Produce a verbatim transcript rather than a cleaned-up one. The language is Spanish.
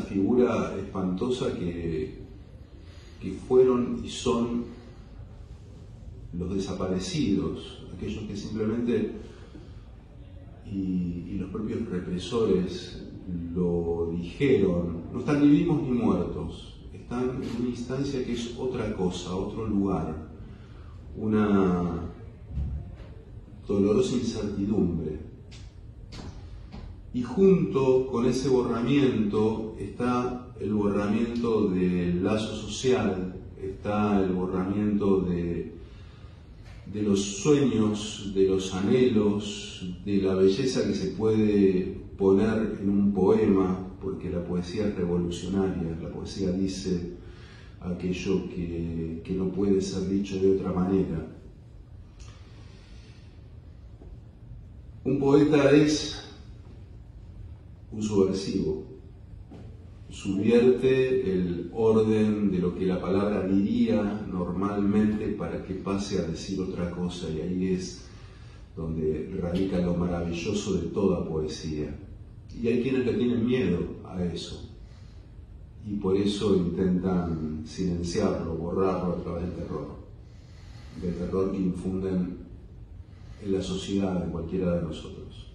figura espantosa que, que fueron y son los desaparecidos, aquellos que simplemente, y, y los propios represores lo dijeron, no están ni vivos ni muertos, están en una instancia que es otra cosa, otro lugar, una dolorosa incertidumbre. Y junto con ese borramiento está el borramiento del lazo social, está el borramiento de, de los sueños, de los anhelos, de la belleza que se puede poner en un poema, porque la poesía es revolucionaria, la poesía dice aquello que, que no puede ser dicho de otra manera. Un poeta es un subversivo, subvierte el orden de lo que la palabra diría normalmente para que pase a decir otra cosa, y ahí es donde radica lo maravilloso de toda poesía. Y hay quienes le tienen miedo a eso, y por eso intentan silenciarlo, borrarlo a través del terror, del terror que infunden en la sociedad, en cualquiera de nosotros.